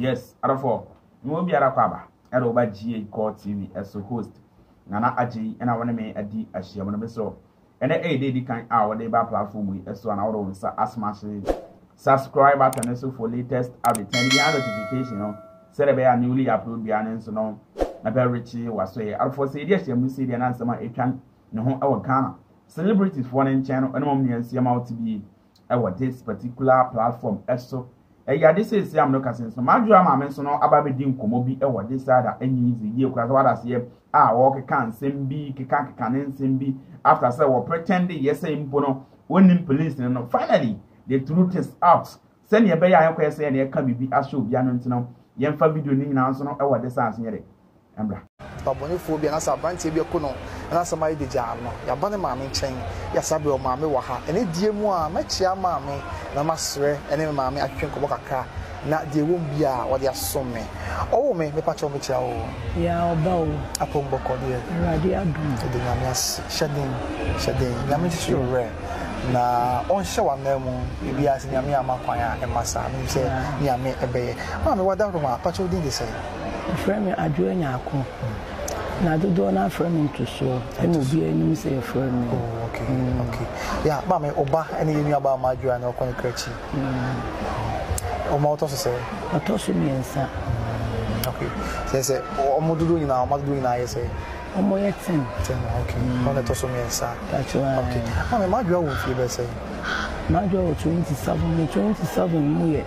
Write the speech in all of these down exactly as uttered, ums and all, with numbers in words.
Yes, therefore, no be a kwaba. Ero ba G A Call T V as a host. Nana Aji and I want to make a D as she am so. And a day can our labor platform we as one out of as much subscribe button so for latest update and the notification. No, said a newly upload behind so no. Na be Richie was so. I for say yes, you see the answer my can no our Ghana celebrities for one channel and mom and see out to be our this particular platform as so. Eh ya this is am no kasen so madua ma men so no ababedi nkomo bi e wo this side anyi easy ye kura so wada se ah wo keka nsem bi keka keka nsem bi after say wo pretend yes impo no wonim police no finally the truth is out send ye be ya yakwa say na ye ka bibi asho obi anu ntino ye mfa video ni nyina so no e wo this side nyere embra baboni phobia na sa branch bi ko no na sa mai de jam no ya bane ma me nchen ya sabe o ma me wa ha ene die mu a ma chia ma me na masre ene ma me atwen ko kakra na die won bia wo de asom me o me me pa cho me chia o ya oba o apombo ko de radio adum de na me as shading shading na me chi re na on shawa na mu bi as nya me amakwan a e masa me se nya me ebe ma me wada ro ma pa cho din de say friend me adwo nya akọ na dodo na friend me to so e no bi enim say friend me oh okay mm. okay yeah ba me oba ene yenu aba ma adwo na okon krachi mm o ma oto so say oto so mi ensa okay say say o mo dodo ni na o ma dodo ni na ye say o mo ye ten ten okay o na to so mi ensa that's right okay ma me ma adwo wo fi be say ma adwo twenty-seven me twenty-seven mu ye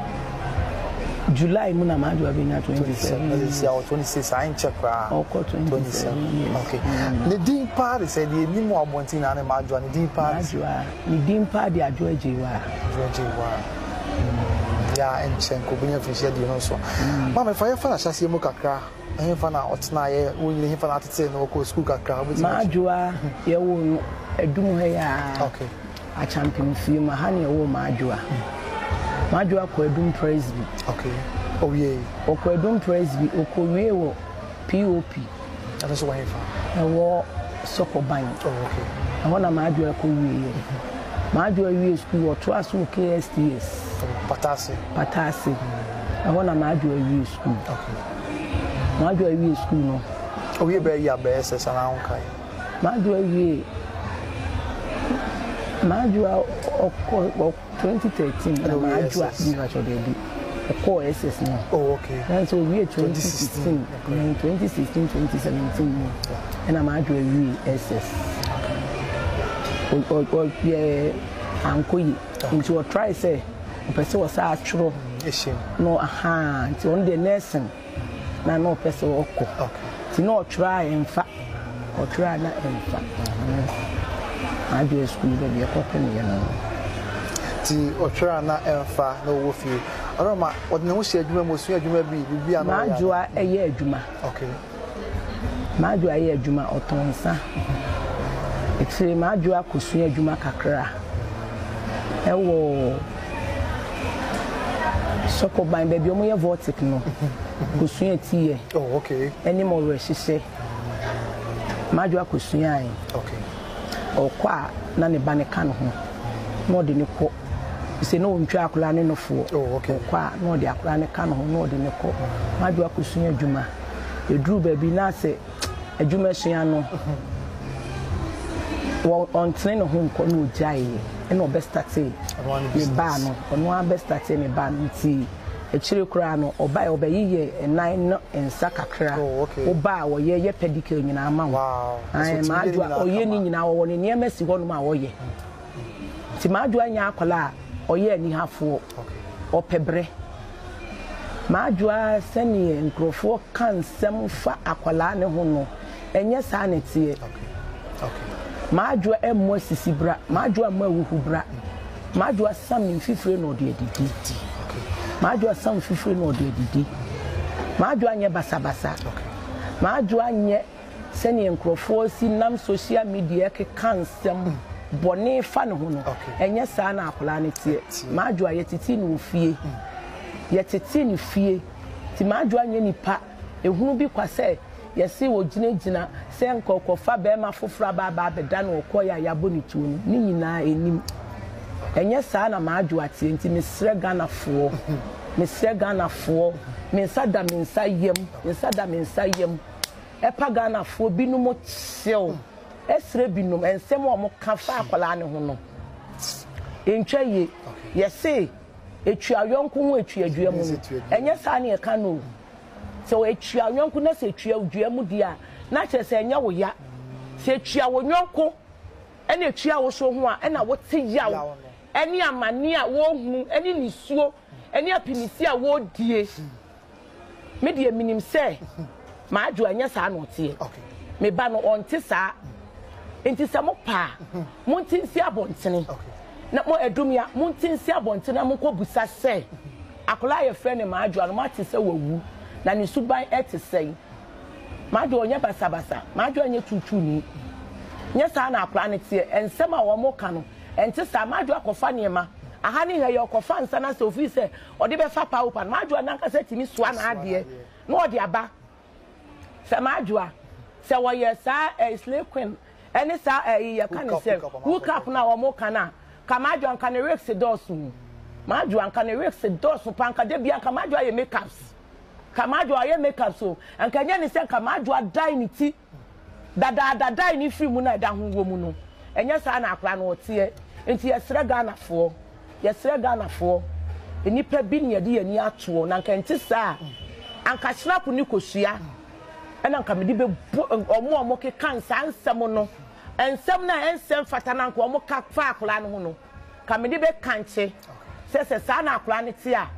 July muna madwa be na twenty-seven this year twenty-six I ain't check ra oko twenty-seven okay the dean part said the ni mo abontin na madwa the dean part madwa the dean part the adwo ajewa adwo ajewa ya enchen ko bunya fi share the no so ma me fa ye fa na shase mu kakra en fa na otna ye woni he fa na tete no ko school kakra madwa ye wo edum he ya okay a champion fi ma ha ne wo madwa Madwoa Kwadum Presby. Okay. Oh yeah. Okwadum Presby okowie wo P O P. That is why fa. E wo Sokoban. Oh okay. E wona Madwoa kowie. Madwoa wie school wo to aso K S T S. Patasi. Patasi. E wona Madwoa wie school. Okay. Madwoa wie school no. Oh yeah be ya be S S na onkai. Madwoa wie Madwoa okko twenty thirteen na Madwoa ni wa chode bi e ko S S no oh okay and so we twenty sixteen twenty sixteen twenty seventeen and na Madwoa we S S o o ye ankoyi into a try say person was a churo no aha nti on the nursing na no person okko okay ti no try en fa o try na en fa Madwoa school be be ko pen ye no ti otwera na emfa na wo fi oroma odne wo hye adwuma mo su adwuma bi bibia na Madwoa eye adwuma okay Madwoa eye adwuma otonsa etire Madwoa kosu adwuma kakra ewo Sokoban baby omo ye vortic no kosu etie oh okay eni mo re hihye Madwoa kosu an okay okwa na ne ba ne ka no ho no de ne ko se no ntwa akula ne no fo oh okay kwa no de akula ne ka no ho no de ne ko Madwoa kosu adwuma edru baby na se adwuma hia no wo on train no ho nko no jai e no best start e ba no ono a best start e ne ba nti e chire kura no oba oba yiye enan no ensa kakra oba wo ye ye pedicure nyina ma wow ai Madwoa oye ni nyina wo ne niam si ho no ma wo ye ti Madwoa nya akola oye ni hafo opebre Madwoa sani nkrofo kan sem fa akola ne ho no enye sa ne tie okay okay Madwoa emmo sisibra Madwoa ma wuhubra Madwoa sam ni fifire no de didi okay Madwoa sam fifire no de didi Madwoa nye basabasa okay Madwoa nye sani nkrofo si nam social media ke kan sem bone fa ne ho no enye sa na akola ne tie Madwoa ye titi no fie ye titi ne fie ti Madwoa nye nipa ehunu bi kwase yesi wo gina gina se nkokko fa be ma fofra ba ba be da no koya ya bonituo ni nyina enim enye saa na Madwoa tie nti mesre Ghana fo mesre Ghana fo mensa da mensa yem mensa da mensa yem epa Ghana fo binom tsew esre binom ensem o mo ka fa akola ne ho no entwa ye yese etwa yonko ho etwa adua mu enye saa na ye ka no so etwa yonko na se etwa adua mu dia na kire se enye wo ya se etwa wo yonko ene etwa wo so ho a ena wo te yawo ene amane a wo hu ene nisuo ene apinisi a wo die me die minim se Madwoa anya saa no tie me ba no onte saa enti se mo pa mo ntinsi abontene na mo edumia mo ntinsi abontene mo ko busa se akola ye frɛ ne Madwoa no mate se wawu na ne suban ete sei Madwoa onya basa basa Madwoa anya tutu ni nya saa na akola ne tie ensem a wo mo ka no enti saa Madwoa kofa niema aha ne ye kofa nsa na se ofi se ode be fa pa opa Madwoa nanka se timi soa na ade no ode aba se Madwoa se wo ye saa slave queen ene saa eh ye kan se hook up na wo mo kana ka Madwoa kan rex dosu Madwoa kan rex dosu panka de bia ka Madwoa ye makeups ka Madwoa ye makeups so anka nya ni se ka Madwoa dai ni ti dada dada dai ni free mu na da ho wo mu no enya saa na akra na otie enti ye sre Ghana fo ye sre Ghana fo enipa bi ne ye de ani ato na anka enti saa anka snap ni kosua ena anka me di be omo omo ke kan saa nsem no ensem na ensem fatana nko omo ka fa akora no ho no ka me di be kanche se se saa na akora ne ti a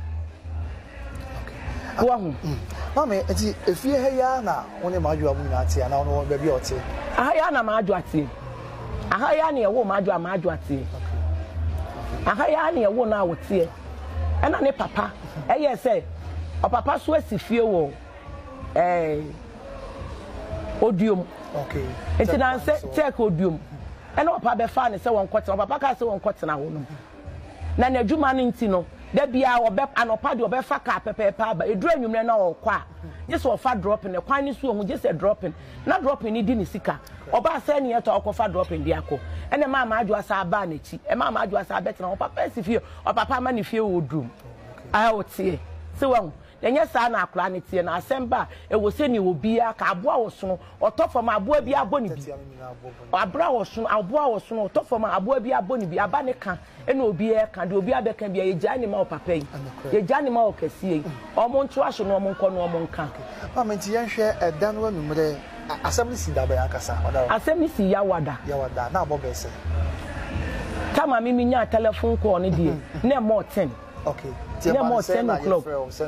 wo hu mama enti efie he ya na woni Madwoa mu na ti ana woni ba bi ote aha ya na Madwoa ti aha ya na ye wo Madwoa Madwoa ti aha ya na ye wo na wo ti ena ne papa eye se o papa so asifie wo eh odium okay enti na se check odium ena papa be fa ne se won kwotena papa ka se won kwotena wo no na na adwuma no nti no da bia obe anopa de obe fa ka pepepe aba eduru anwumre na okwa just ofa dropping ne kwan ni so hu just a dropping na dropping ni di ni sika oba se ne yeto okofa dropping di akọ ene ma Madwoa sa aba na chi e ma Madwoa sa betena o papa asifie o papa ma ne fie odum a otie se won enya saa na akora ne tie na asemba e wo se ni obia ka aboa wo so otofo ma aboa bi aboni bi abra wo so aboa wo so otofo ma aboa bi aboni bi aba ne ka e na obia ka de obia be ka bia ye gya ni ma o papa yi ye gya ni ma o kasie o mo nto aso no o mo nko no o mo nka ma menti yen hwe eda no anumre asem ni si da ba yakasa wada asem ni si ya wada ya wada na abo be se kama mimi nya telephone call ne die na mo ten okay yeah, more ten o'clock.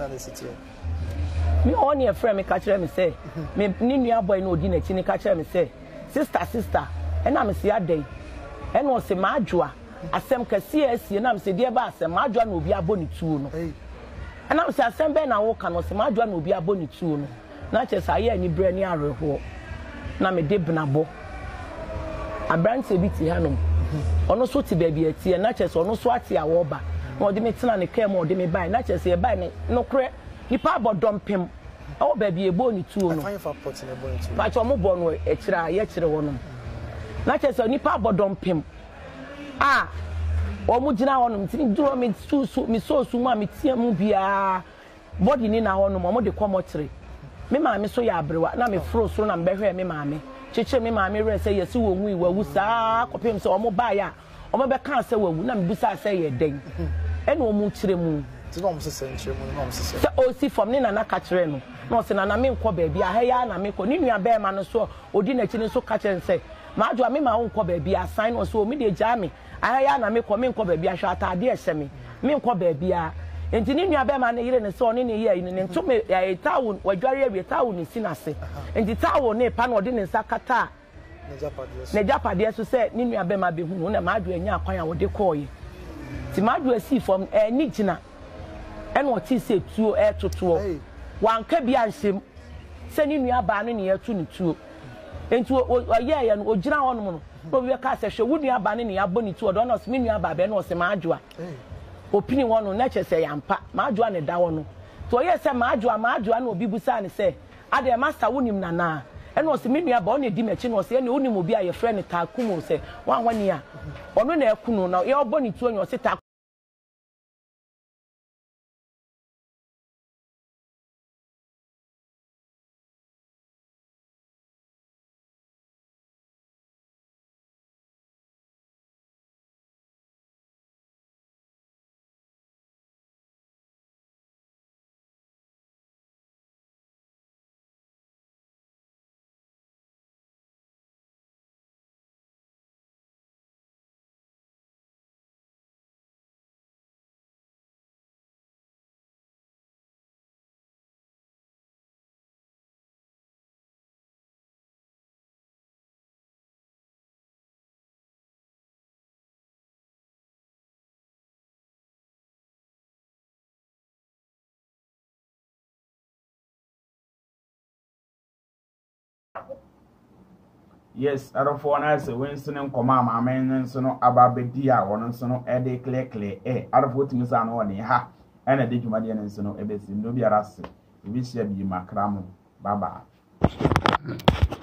Me only a friend me catch me say, me ni nua boy no di na chi ni catch me say, sister sister, and am see aday. And was say Madwoa, asem kase asie na am say dey ba asem Madwoa na obi aboni tuo no. And am say asem be na wo ka no say Madwoa na obi aboni tuo no. Na che say ani bre ni areho. Na me de benabo. Abrante bi ti hanom. Ono so ti ba bi atie na che say ono so ate awo ba. No de me tena ne kem o de me buy na chese e buy ne no kre nipa abodom pem o ba bi ebo ni tuo no fa fa pot ne bo ni tuo pa cho mo bo no e kira ye kire wono na chese nipa abodom pem ah o mu gina wono ti duro me su su mi so su ma me tie mu bia body ni na wono mo de komo kire me ma me so ya abrewa na me fro so na mbehwe me ma me cheche me ma me re se yesi wo hu iwa wu saa kopem se o mo ba ya o mo be kan se wawu na me bisa se ye den ene o mu kire mu ti no mo se se kire mu no mo se se se o si from ni na na ka kire no no se na na me nkọ ba bia ha ya na me kọ ni nua ba ma no so odi na kire so ka kire nse Madwoa me ma nkọ ba bia sign o so me de gya me ha ya na me kọ me nkọ ba bia hwa atade e hye me me nkọ ba bia enti ni nua ba ma na yire ne so ni ne ye ni ne ntome ya tawo wadware awie tawo ni sinase enti tawo ne pa na odi ne nsa kata ne japade so se ni nua ba ma be hu na Madwoa nya akwan a wo de koye ti Madwoa si from eh ni gina en wo ti se tuo eh totoo wan ka bia nsem se ni nua ba no ne ya tu ni tuo enti oye ya no ogina hono no no bi ka se hwe wo nua ba no ne ya boni tuo do no se mi nua ba be no se Madwoa opini wono na che se yampa Madwoa ne da wono to oye se Madwoa Madwoa na obi busa ne se ade master wonim nana and was me about the dimmer was any only will be a friend takumo say one one year or no ne kuno now your bonny to your sit. Yes, I don't for nice Winston and Comama, man, and so no about Bedia, one and so no Eddie Clay Clay, eh, out of what you miss on ha, and I did you, my dear, and so no, a bit, no be a rascal. We shall be my cramo. Bye bye.